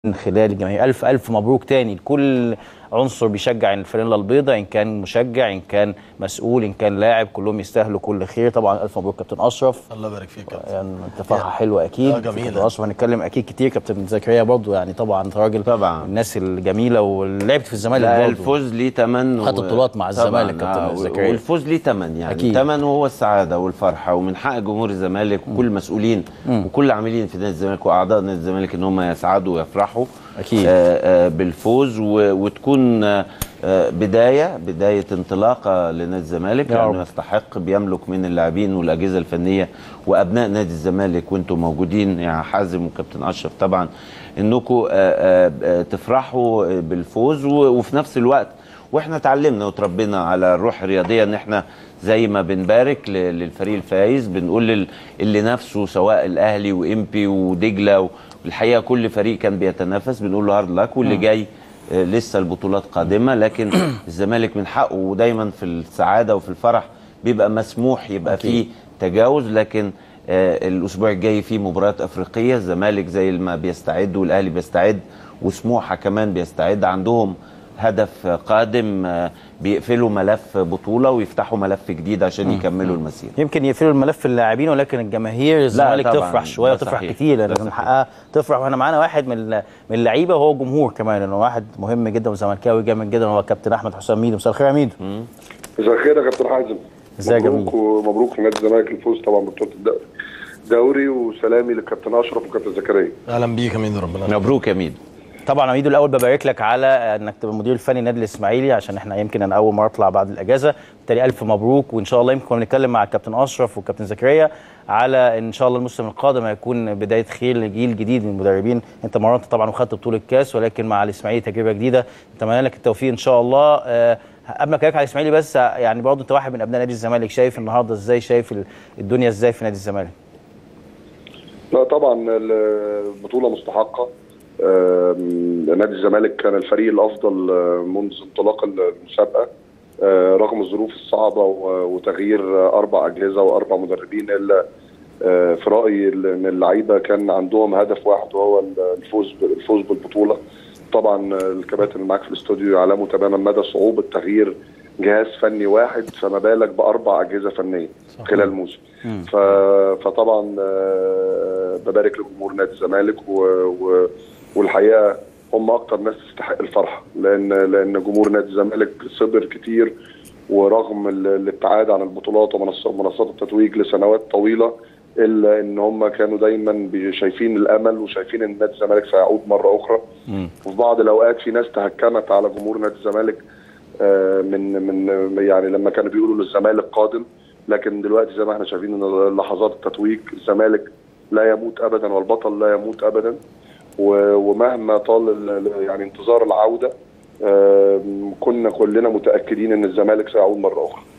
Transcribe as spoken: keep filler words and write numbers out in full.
من خلال الجماهير. الف الف مبروك تاني لكل عنصر بيشجع الفانيلا البيضاء، ان كان مشجع ان كان مسؤول ان كان لاعب، كلهم يستاهلوا كل خير. طبعا الف مبروك كابتن اشرف، الله يبارك فيك كابتن. يعني انت فرحه حلوه اكيد. اه جميله كابتن اشرف هنتكلم اكيد كتير. كابتن زكريا برضو يعني طبعا انت راجل طبعا الناس الجميله واللي لعبت في الزمالك برضو. الفوز ليه ثمن خدت بطولات مع الزمالك كابتن آه زكريا، والفوز ليه ثمن يعني ثمنه هو السعاده والفرحه، ومن حق جمهور الزمالك وكل المسؤولين وكل عاملين في نادي الزمالك واعضاء نادي الزمالك ان هم يسعدوا ويفرحوا اكيد آه آه بالفوز، وتكون آه بدايه بدايه انطلاقه لنادي الزمالك لانه يستحق، بيملك من اللاعبين والاجهزه الفنيه وابناء نادي الزمالك وانتم موجودين يا حازم وكابتن اشرف طبعا انكم تفرحوا بالفوز، وفي نفس الوقت واحنا اتعلمنا وتربينا على الروح الرياضيه ان احنا زي ما بنبارك للفريق الفايز بنقول اللي نفسه سواء الاهلي وامبي ودجله، والحقيقه كل فريق كان بيتنافس بنقول له هارد لاك، واللي جاي لسه البطولات قادمه، لكن الزمالك من حقه ودايما في السعاده وفي الفرح بيبقى مسموح يبقى فيه تجاوز، لكن آه الاسبوع الجاي فيه مباريات افريقيه، الزمالك زي ما بيستعد والاهلي بيستعد وسموحه كمان بيستعد، عندهم هدف قادم آه بيقفلوا ملف بطوله ويفتحوا ملف جديد عشان يكملوا المسيره. يمكن يقفلوا الملف اللاعبين ولكن الجماهير الزمالك تفرح شويه وتفرح كتير لان من حقها تفرح، واحنا معانا واحد من من اللعيبه وهو جمهور كمان، انه واحد مهم جدا وزملكاوي جامد جدا، هو كابتن احمد حسام ميدو. مساء الخير يا ميدو. مساء الخير يا كابتن حازم. ازيك يا ميدو؟ مبروك ومبروك لنادي الزمالك الفوز طبعا ببطوله الدوري. دوري وسلامي للكابتن اشرف وكابتن زكريا. اهلا بيك يا ميدو، ربنا مبروك يا ميدو. طبعا يا ميدو الاول ببارك لك على انك تبقى المدير الفني للنادي الاسماعيلي، عشان احنا يمكن انا اول مره اطلع بعد الاجازه، بالتالي الف مبروك، وان شاء الله يمكن كنا بنتكلم مع الكابتن اشرف والكابتن زكريا على ان شاء الله الموسم القادم هيكون بدايه خير لجيل جديد من المدربين. انت مرنت طبعا وخدت بطوله الكاس، ولكن مع الاسماعيلي تجربه جديده، نتمنى لك التوفيق ان شاء الله. أه قبل ما اكلمك على الاسماعيلي بس يعني برضه انت واحد من ابناء نادي الزمالك، شايف النهارده ازاي، شايف الدنيا ازاي في نادي الزمالك؟ لا طبعا البطوله مستحقه. نادي الزمالك كان الفريق الافضل منذ انطلاق المسابقه رغم الظروف الصعبه وتغيير اربع اجهزه واربع مدربين، الا في رايي ان اللعيبه كان عندهم هدف واحد وهو الفوز الفوز بالبطوله. طبعا الكباتن اللي معاك في الاستوديو يعلموا تماما مدى صعوبه تغيير جهاز فني واحد، فما بالك باربع اجهزه فنيه خلال الموسم. فطبعا ببارك لجمهور نادي الزمالك و والحقيقه هم اكتر ناس تستحق الفرحه، لان لان جمهور نادي الزمالك صبر كتير، ورغم الابتعاد عن البطولات ومنصات التتويج لسنوات طويله الا ان هم كانوا دايما شايفين الامل وشايفين ان نادي الزمالك سيعود مره اخرى. وفي بعض الاوقات في ناس تهكمت على جمهور نادي الزمالك من من يعني لما كانوا بيقولوا للزمالك قادم، لكن دلوقتي زي ما احنا شايفين ان لحظات التتويج الزمالك لا يموت ابدا والبطل لا يموت ابدا، ومهما طال يعني انتظار العوده كنا كلنا متاكدين ان الزمالك سيعود مره اخرى.